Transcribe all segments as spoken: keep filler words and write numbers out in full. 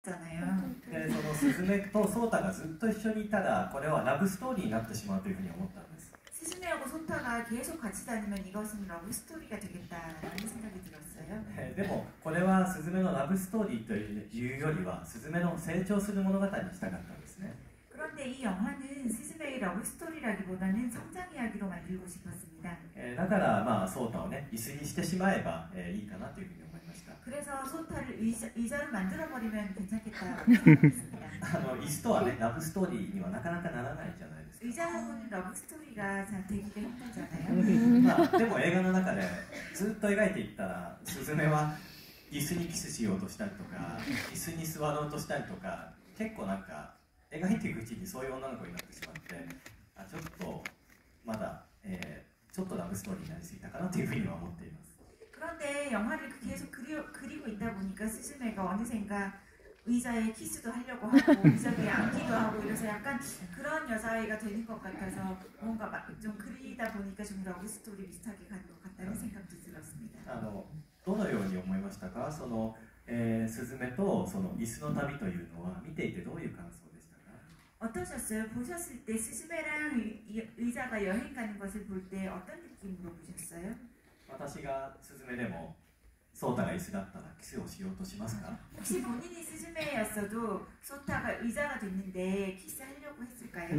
있었잖아요. でそのスズメとソータがずっと一緒にいたらこれはラブストーリーになってしまうというふうに思ったんです。 스즈메하고 소타가 계속 같이 다니면 이것은 러브 스토리가 되겠다라는 생각이 들었어요. でもこれはスズメのラブストーリーというよりはスズメの成長する物語にしたかったんですね。 그런데 이 영화는 스즈메의 러브 스토리라기보다는 성장 이야기로 만들고 싶었습니다. だからまあソータをね椅子にしてしまえばいいかなというふうに思いました。 그래서 소타를 의자, 의자로 만들어 버리면 괜찮겠다라고 생각했습니다. あの椅子とはねラブストーリーにはなかなかならないじゃないですか。 의자하고는 러브 스토리가 잘 되기가 힘들잖아요. まあでも映画の中でずっと描いていったらスズメは椅子にキスしようとしたりとか椅子に座ろうとしたりとか結構なんか描いていくうちにそういう女の子になってしまってあちょっとまだ、えー、ちょっとラブストーリーになりすぎたかなというふうには思っています。 그런데 영화를 계속 그리, 그리고 있다 보니까 스즈메가 어느샌가 의자에 키스도 하려고 하고 의자 위에 앉기도 하고 이래서 약간 그런 여자아이가 되는 것 같아서 뭔가 좀 그리다 보니까 좀 러브 스토리 비슷하게 가는 것 같다는 생각도 들었습니다. あのどのように思いましたか？その、えー、スズメとその椅子の旅というのは見ていてどういう感想でしたか？ 어떠셨어요? 보셨을 때 스즈메랑 의, 의자가 여행 가는 것을 볼 때 어떤 느낌으로 보셨어요? 私がスズメでもソータが椅子だったらキスをしようとしますか？ 혹시 본인이 스즈메였어도 소타가 의자가 됐는데 키스하려고 했을까요?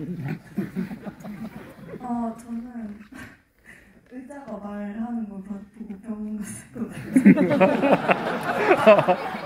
어, 저는 의자가 말하는 걸 보고 병원 갔을 것 같아요.